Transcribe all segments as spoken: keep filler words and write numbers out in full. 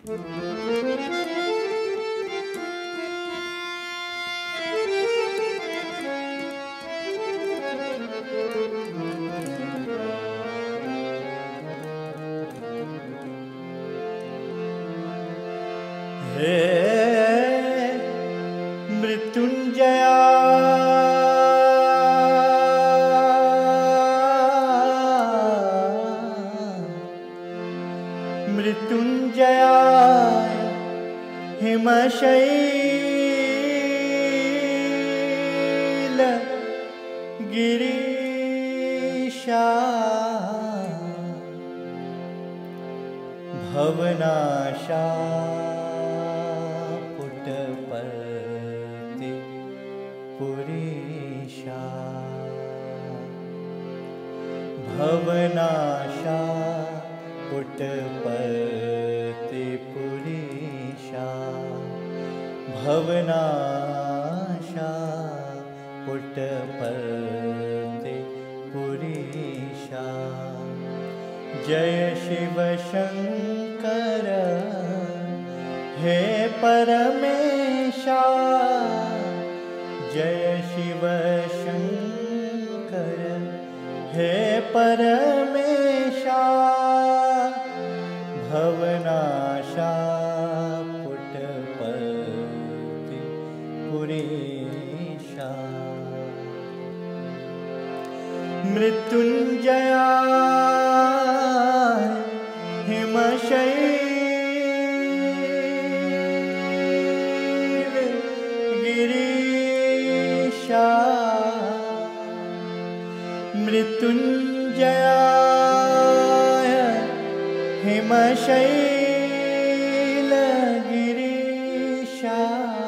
हे मृत्युंजया मृत्युंजया हिमशैल गिरीशा भवनाशा पुट्टपर्ति पुरीशा भवनाशा पुट्टपर्ति पुरीशा भवनाशा पुट्टपर्ति पुरीशा जय शिव शंकर हे परमेशा जय शिव शंकर हे परमेशा भवनाशा पुट्टपर्ति पुरीशा मृत्युंजया हिमशैल गिरीशा मृत्युंजया हिमशैल गिरीशा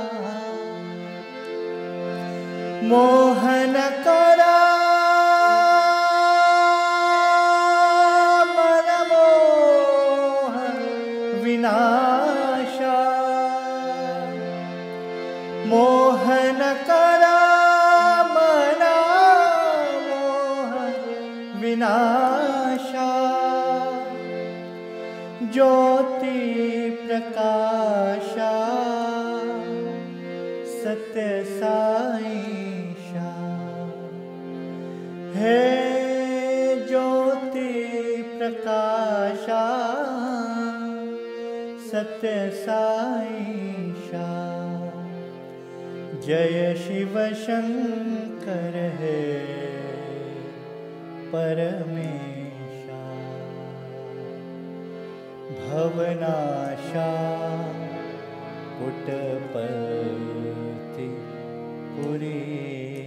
मोहनकरा विनाशा मोहनकरा मना मोहन विनाशा ज्योति प्रकाशा सत्य साईशा हे ज्योति प्रकाशा सत्य साईशा जय शिव शंकर हे परमेशा भवनाशा पुट्टपर्ति पुरीशा